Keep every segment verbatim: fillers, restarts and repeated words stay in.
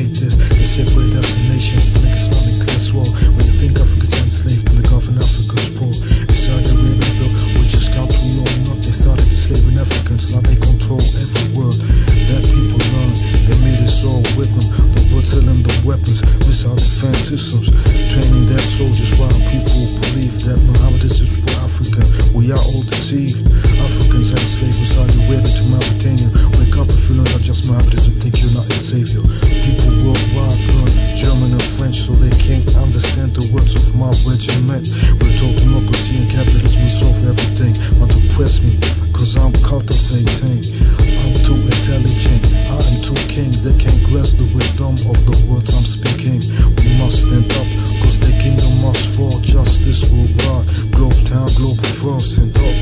hate this. They separate us from nations to make Islamic class war. When you think Africa's enslaved, then they come from Africa's poor. In Saudi Arabia though, which is country or not, they started enslaving Africans, now they control every world that people learn. They made us all with them, the world selling them weapons, missile defense systems, training their soldiers while people believe that Muhammadism is for Africa. We are all deceived. Africans had slaves from Saudi Arabia to Mauritania. Wake up if you learn not just Muhammadism, think you're not a savior. People worldwide learn German and French so they can't understand the words of my regiment. We're told democracy and capitalism will solve everything, but oppress me, cause I'm cultivating. I'm too intelligent, I am too king. They can't grasp the wisdom of the words I'm speaking. We must stand up, cause the kingdom must fall. Justice worldwide, globe town, Globalfirm, stand up.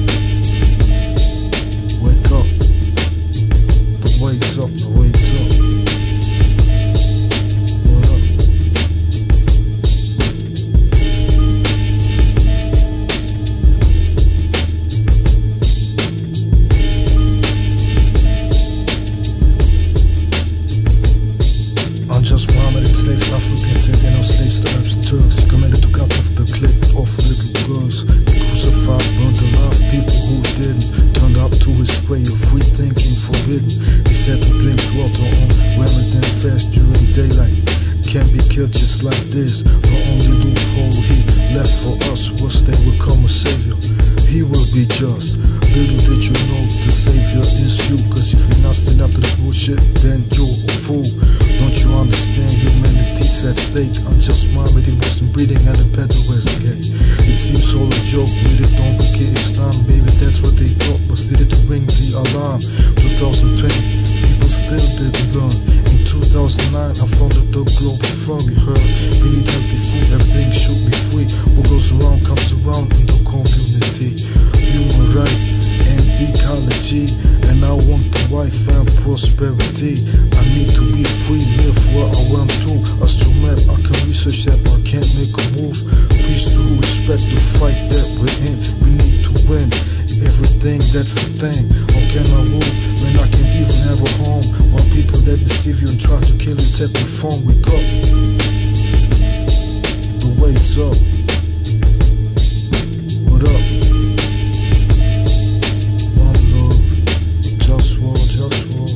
Wake up, the wait's up, the wait's up. What up? Unjust Muhammad enslaved Africans, said they're no slaves to Arabs and Turks. He commanded to cut off the clip of little girls. He crucified, burned alive people who didn't. Turned up to his prayer, free thinking forbidden. He said to drink water on Ramadan fast during daylight. Can't be killed just like this. The only loophole he left for us was they would come a savior. He will be just. Little did you know the savior is you. Cause if you're not standing up to this bullshit, then you're a fool. Don't you understand humanity's at stake? Unjust Muhammad, it wasn't breeding and the peddler was gay. It seems all a joke, with it don't get Islam. Baby, that's what they thought, but still it to ring the alarm. twenty twenty, people still didn't learn. In two thousand nine, I founded the Globalfirm, you heard. We need healthy food, everything should be free. What goes around comes around in the community. Human rights and ecology, and I want the wife and prosperity. I need to be free, live where I want to. As to map, I can research that, but I can't make a move. Peace to respect the fight that we're in. We need to win everything, that's the thing. How can I rule when I can't even have a home? While people that deceive you and try to kill you take me phone. Wake up, the wait's up. What up? One love, JustWar, JustWar.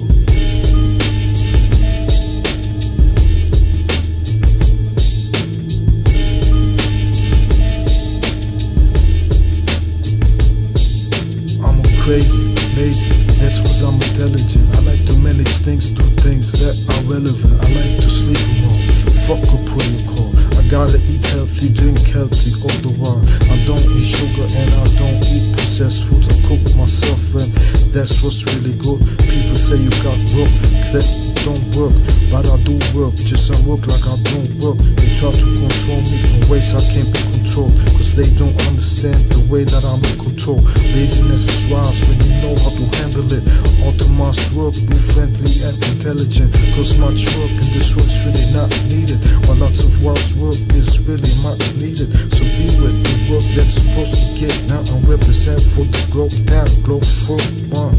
Crazy, lazy, that's cause I'm intelligent. I like to manage things, do things that are relevant. I like to sleep alone, fuck up what you call. I gotta eat healthy, drink healthy all the while. I don't eat sugar and I don't eat processed foods. I cook myself and that's what's really good. People say you got broke, cause that don't work. But I do work, just I work like I don't work. They try to control me in ways I can't be controlled, cause they don't understand the way that I'm in control. Laziness is wise when you know how to handle it. Automizes work, be friendly and intelligent, cause much work in this world's really not needed, while lots of wise work is really much needed. So be with the work that's supposed to get now and represent for the globe down, globe for one.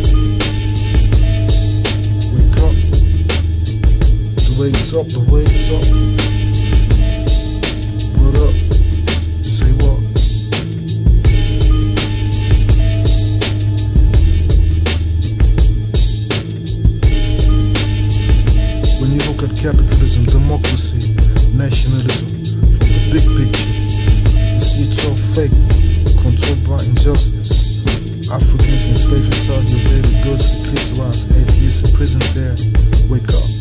Wake up, the wait's up, the wait's up. What up? Say what? When you look at capitalism, democracy, nationalism, from the big picture, you see it's all fake, controlled by injustice. Africans enslaved in Saudi Arabia, girls declitorize, atheists imprisoned there. Wake up.